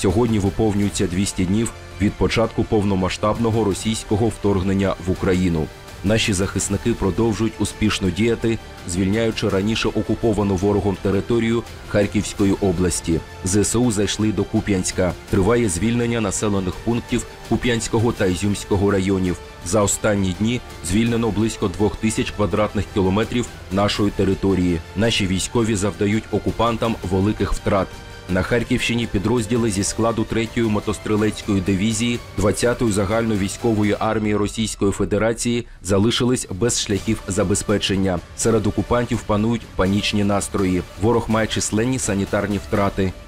Сьогодні виповнюється 200 днів від початку повномасштабного російського вторгнення в Україну. Наші захисники продовжують успішно діяти, звільняючи раніше окуповану ворогом територію Харківської області. ЗСУ зайшли до Куп'янська. Триває звільнення населених пунктів Куп'янського та Ізюмського районів. За останні дні звільнено близько 2000 квадратних кілометрів нашої території. Наші військові завдають окупантам великих втрат. На Харківщині підрозділи зі складу 3-ї мотострілецької дивізії 20-ї загальновійськової армії Російської Федерації залишились без шляхів забезпечення. Серед окупантів панують панічні настрої. Ворог має численні санітарні втрати.